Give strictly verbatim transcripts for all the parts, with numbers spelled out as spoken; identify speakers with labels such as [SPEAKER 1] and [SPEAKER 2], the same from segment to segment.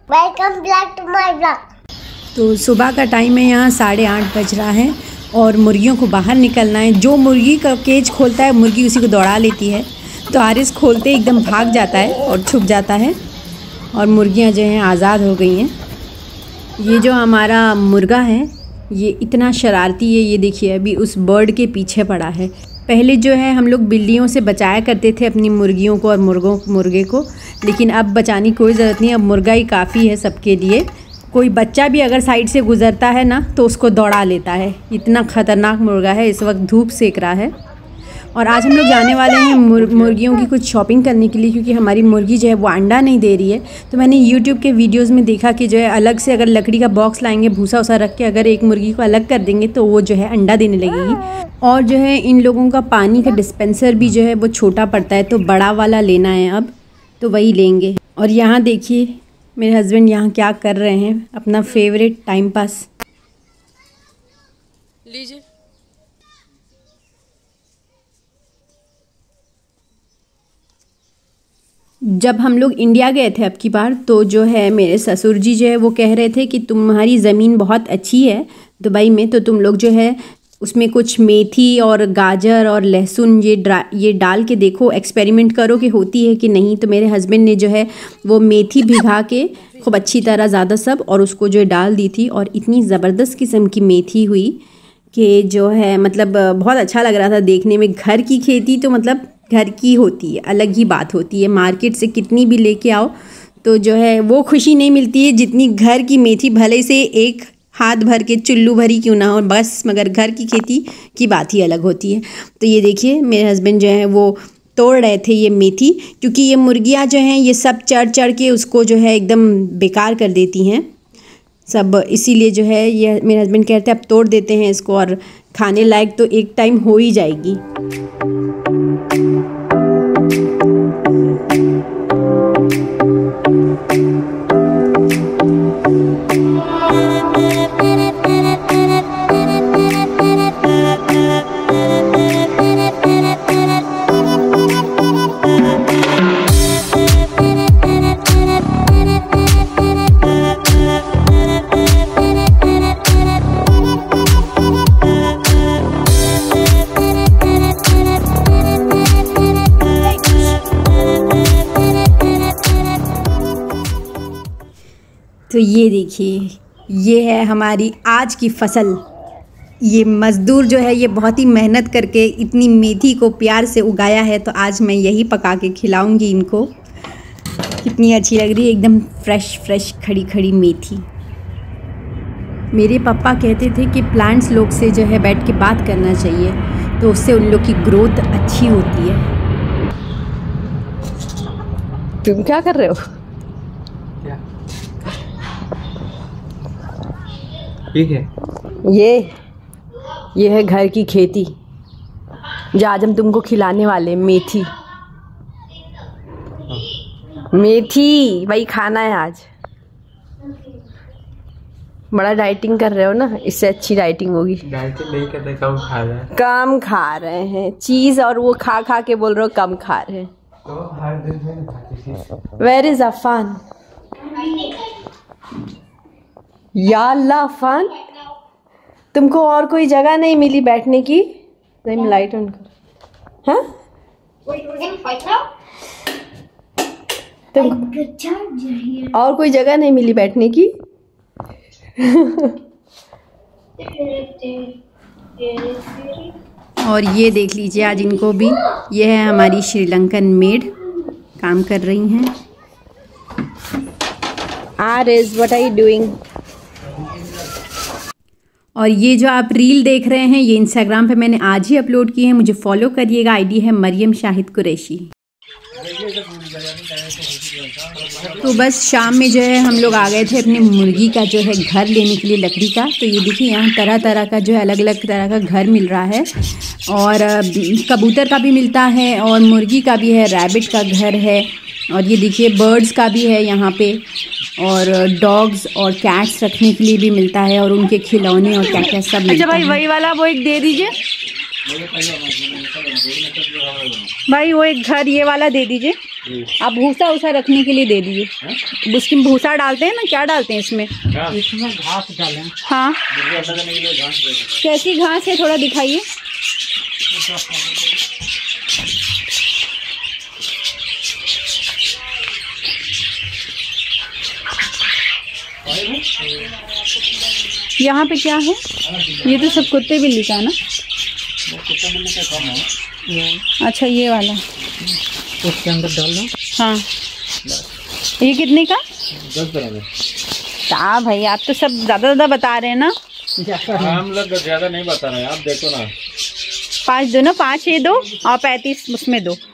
[SPEAKER 1] Welcome back to my blog.
[SPEAKER 2] तो सुबह का टाइम है, यहाँ साढ़े आठ बज रहा है और मुर्गियों को बाहर निकलना है। जो मुर्गी का केज खोलता है मुर्गी उसी को दौड़ा लेती है। तो आरिस खोलते एकदम भाग जाता है और छुप जाता है और मुर्गियाँ जो हैं आज़ाद हो गई हैं। ये जो हमारा मुर्गा है ये इतना शरारती है, ये देखिए अभी उस बर्ड के पीछे पड़ा है। पहले जो है हम लोग बिल्लियों से बचाया करते थे अपनी मुर्गियों को और मुर्गों मुर्गे को, लेकिन अब बचाने की कोई ज़रूरत नहीं, अब मुर्गा ही काफ़ी है सबके लिए। कोई बच्चा भी अगर साइड से गुज़रता है ना तो उसको दौड़ा लेता है। इतना ख़तरनाक मुर्गा है, इस वक्त धूप सेक रहा है। और आज हम लोग जाने वाले हैं मुर, मुर्गियों की कुछ शॉपिंग करने के लिए, क्योंकि हमारी मुर्गी जो है वो अंडा नहीं दे रही है। तो मैंने यूट्यूब के वीडियोस में देखा कि जो है अलग से अगर लकड़ी का बॉक्स लाएंगे, भूसा वूसा रख के अगर एक मुर्गी को अलग कर देंगे तो वो जो है अंडा देने लगेगी। और जो है इन लोगों का पानी का डिस्पेंसर भी जो है वो छोटा पड़ता है, तो बड़ा वाला लेना है अब, तो वही लेंगे। और यहाँ देखिए मेरे हस्बैंड यहाँ क्या कर रहे हैं, अपना फेवरेट टाइम पास। लीजिए। जब हम लोग इंडिया गए थे अब की बार, तो जो है मेरे ससुर जी जो है वो कह रहे थे कि तुम्हारी ज़मीन बहुत अच्छी है दुबई में, तो तुम लोग जो है उसमें कुछ मेथी और गाजर और लहसुन ये डा ये डाल के देखो, एक्सपेरिमेंट करो कि होती है कि नहीं। तो मेरे हस्बैंड ने जो है वो मेथी भिगा के खूब अच्छी तरह ज़्यादा सब और उसको जो डाल दी थी, और इतनी ज़बरदस्त किस्म की मेथी हुई कि जो है मतलब बहुत अच्छा लग रहा था देखने में। घर की खेती तो मतलब घर की होती है, अलग ही बात होती है। मार्केट से कितनी भी लेके आओ तो जो है वो खुशी नहीं मिलती है जितनी घर की मेथी, भले से एक हाथ भर के चुल्लू भरी क्यों ना हो बस, मगर घर की खेती की बात ही अलग होती है। तो ये देखिए मेरे हस्बैंड जो है वो तोड़ रहे थे ये मेथी, क्योंकि ये मुर्गियाँ जो हैं ये सब चढ़ चढ़ के उसको जो है एकदम बेकार कर देती हैं सब, इसीलिए जो है ये मेरे हस्बैंड कहते हैं अब तोड़ देते हैं इसको, और खाने लायक तो एक टाइम हो ही जाएगी। तो ये देखिए ये है हमारी आज की फसल। ये मज़दूर जो है ये बहुत ही मेहनत करके इतनी मेथी को प्यार से उगाया है, तो आज मैं यही पका के खिलाऊंगी इनको। कितनी अच्छी लग रही है, एकदम फ्रेश फ्रेश खड़ी खड़ी मेथी। मेरे पापा कहते थे कि प्लांट्स लोग से जो है बैठ के बात करना चाहिए, तो उससे उन लोग की ग्रोथ अच्छी होती है।
[SPEAKER 3] तुम क्या कर रहे हो?
[SPEAKER 4] ठीक है,
[SPEAKER 3] ये ये है घर की खेती जो आज हम तुमको खिलाने वाले। मेथी मेथी वही खाना है आज। बड़ा डाइटिंग कर रहे हो ना, इससे अच्छी डाइटिंग होगी।
[SPEAKER 4] डाइटिंग नहीं करते, कम खा रहे हैं।
[SPEAKER 3] कम खा रहे हैं चीज, और वो खा खा के बोल रहे हो कम खा रहे हैं।
[SPEAKER 4] तो हर दिन में खाते थे।
[SPEAKER 3] Where is Afan? या अल्लाह अफान, तुमको और कोई जगह नहीं मिली बैठने की? नहीं, लाइट ऑन कर। हाँ तुम और कोई जगह नहीं मिली बैठने की?
[SPEAKER 2] और ये देख लीजिए आज इनको भी, ये है हमारी श्रीलंकन मेड काम कर रही हैं।
[SPEAKER 3] Aris, what are you doing?
[SPEAKER 2] और ये जो आप रील देख रहे हैं ये इंस्टाग्राम पे मैंने आज ही अपलोड की है, मुझे फॉलो करिएगा। आईडी है मरियम शाहिद कुरैशी। तो बस शाम में जो है हम लोग आ गए थे अपने मुर्गी का जो है घर लेने के लिए लकड़ी का। तो ये देखिए यहाँ तरह तरह का जो है अलग अलग तरह का घर मिल रहा है, और कबूतर का भी मिलता है और मुर्गी का भी है, रैबिट का घर है, और ये देखिए बर्ड्स का भी है यहाँ पे, और डॉग्स और कैट्स रखने के लिए भी मिलता है, और उनके खिलौने और क्या क्या सब मिलता है।
[SPEAKER 3] अच्छा भाई वही वाला वो एक दे दीजिए। भाई वो एक घर ये वाला दे दीजिए।
[SPEAKER 2] आप भूसा उसा रखने के लिए दे दीजिए। उसकी भूसा डालते हैं ना, क्या डालते हैं इसमें?
[SPEAKER 5] इसमें घास डालें।
[SPEAKER 2] हाँ, कैसी घास है थोड़ा दिखाइए। यहाँ पे क्या है? ये तो सब कुत्ते बिल्ली का है ना? अच्छा, ये वाला
[SPEAKER 5] उसके अंदर डाल दो।
[SPEAKER 2] हाँ, ये कितने का?
[SPEAKER 5] दस ग्राम।
[SPEAKER 2] क्या भाई, आप तो सब ज़्यादा ज़्यादा बता रहे हैं ना।
[SPEAKER 5] हम लोग ज़्यादा नहीं बता रहे हैं, आप देखो ना।
[SPEAKER 2] पाँच दो ना, पाँच ये दो और पैंतीस उसमें दो।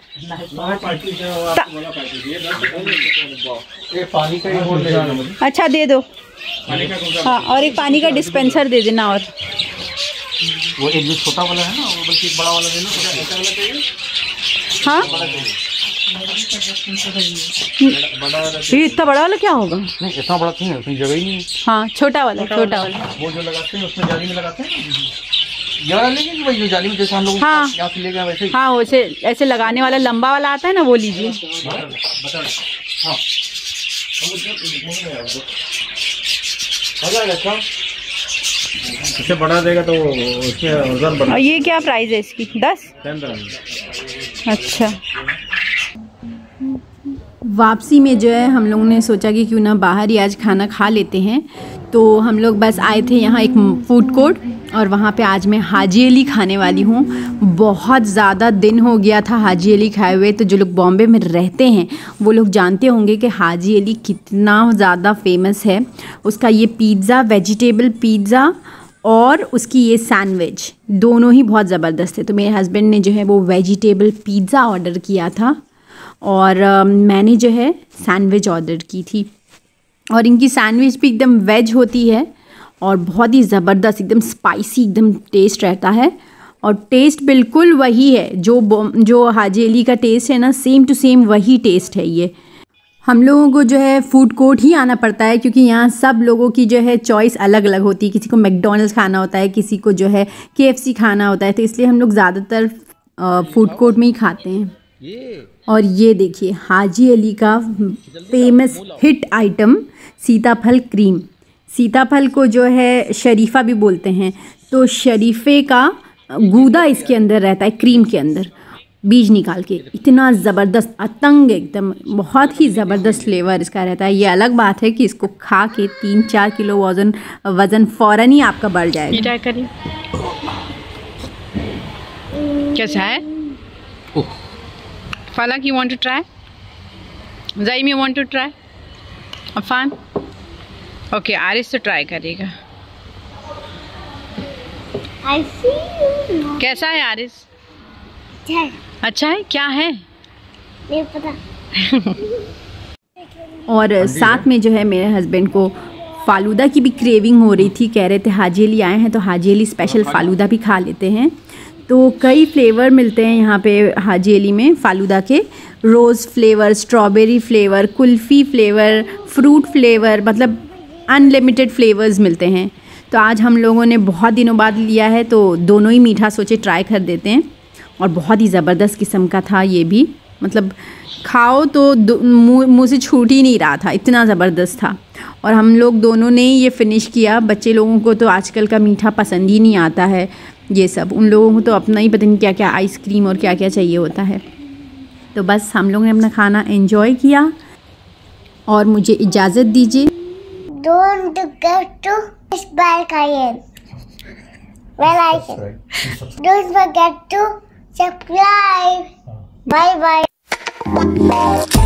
[SPEAKER 5] पानी का
[SPEAKER 2] अच्छा दे दो। हाँ, और एक पानी का डिस्पेंसर दे देना। और
[SPEAKER 5] वो एक जो छोटा वाला है ना, वो बल्कि एक बड़ा वाला देना, छोटा वाला चाहिए।
[SPEAKER 2] हाँ, ये इतना बड़ा वाला क्या होगा?
[SPEAKER 5] नहीं, इतना बड़ा नहीं है, उसमें जगह ही नहीं है।
[SPEAKER 2] हाँ, छोटा वाला, छोटा वाला
[SPEAKER 5] वो जो लगाते हैं उसमें जाली में लगाते हैं, ये वाला लेंगे वही जो जाली में जैसे हम लोग
[SPEAKER 2] हाँ
[SPEAKER 5] यहाँ से ले गए वैसे ही।
[SPEAKER 2] हाँ, वैसे ऐसे लगाने वाला लंबा वाला आता है ना, वो लीजिए।
[SPEAKER 5] इससे बड़ा देगा तो उसमें वजन बढ़ेगा।
[SPEAKER 2] और ये क्या प्राइस है इसकी? दस? अच्छा। वापसी में जो है हम लोगों ने सोचा कि क्यों ना बाहर ही आज खाना खा लेते हैं, तो हम लोग बस आए थे यहाँ एक फूड कोर्ट, और वहाँ पे आज मैं हाजी अली खाने वाली हूँ। बहुत ज़्यादा दिन हो गया था हाजी अली खाए हुए, तो जो लोग बॉम्बे में रहते हैं वो लोग जानते होंगे कि हाजी अली कितना ज़्यादा फेमस है। उसका ये पिज़्ज़ा, वेजिटेबल पिज़्ज़ा और उसकी ये सैंडविच दोनों ही बहुत ज़बरदस्त है। तो मेरे हस्बैंड ने जो है वो वेजिटेबल पिज़्ज़ा ऑर्डर किया था और uh, मैंने जो है सैंडविच ऑर्डर की थी। और इनकी सैंडविच भी एकदम वेज होती है और बहुत ही ज़बरदस्त, एकदम स्पाइसी एकदम टेस्ट रहता है। और टेस्ट बिल्कुल वही है जो जो हाजी अली का टेस्ट है ना, सेम टू सेम वही टेस्ट है ये। हम लोगों को जो है फूड कोर्ट ही आना पड़ता है, क्योंकि यहाँ सब लोगों की जो है चॉइस अलग अलग होती है। किसी को मैकडॉनल्ड्स खाना होता है, किसी को जो है केएफसी खाना होता है, तो इसलिए हम लोग ज़्यादातर फूड कोर्ट में ही खाते हैं। और ये देखिए हाजी अली का फेमस हिट आइटम सीताफल क्रीम। सीताफल को जो है शरीफा भी बोलते हैं, तो शरीफे का गूदा इसके अंदर रहता है, क्रीम के अंदर बीज निकाल के। इतना ज़बरदस्त, अतंग एकदम, बहुत ही ज़बरदस्त फ्लेवर इसका रहता है। ये अलग बात है कि इसको खा के तीन चार किलो वज़न वज़न फ़ौरन ही आपका बढ़ जाएगा। ट्राई करिए, कैसा है? Falak, you want to try? Zaim, you want to try? Afan? Okay, Aaris तो ट्राई करेगा।
[SPEAKER 1] I see you.
[SPEAKER 2] कैसा है आरिस?
[SPEAKER 1] है।
[SPEAKER 2] अच्छा है? क्या है?
[SPEAKER 1] नहीं पता।
[SPEAKER 2] और साथ में जो है मेरे हस्बैंड को फालूदा की भी क्रेविंग हो रही थी। कह रहे थे हाजी अली आए हैं तो हाजी अली स्पेशल फालूदा भी खा लेते हैं। तो कई फ्लेवर मिलते हैं यहाँ पे हाजी अली में फालूदा के, rose flavour, strawberry flavour, kulfi flavour, fruit flavour, मतलब अनलिमिटेड फ्लेवर्स मिलते हैं। तो आज हम लोगों ने बहुत दिनों बाद लिया है, तो दोनों ही मीठा सोचे ट्राई कर देते हैं। और बहुत ही ज़बरदस्त किस्म का था ये भी, मतलब खाओ तो मुँह से छूट ही नहीं रहा था, इतना ज़बरदस्त था। और हम लोग दोनों ने ही ये फ़िनिश किया। बच्चे लोगों को तो आजकल का मीठा पसंद ही नहीं आता है ये सब, उन लोगों को तो अपना ही पता नहीं क्या क्या आइसक्रीम और क्या क्या चाहिए होता है। तो बस हम लोगों ने अपना खाना एंजॉय किया और मुझे इजाज़त दीजिए।
[SPEAKER 1] Don't forget to subscribe again. Well, I can. Don't forget to subscribe. Bye bye.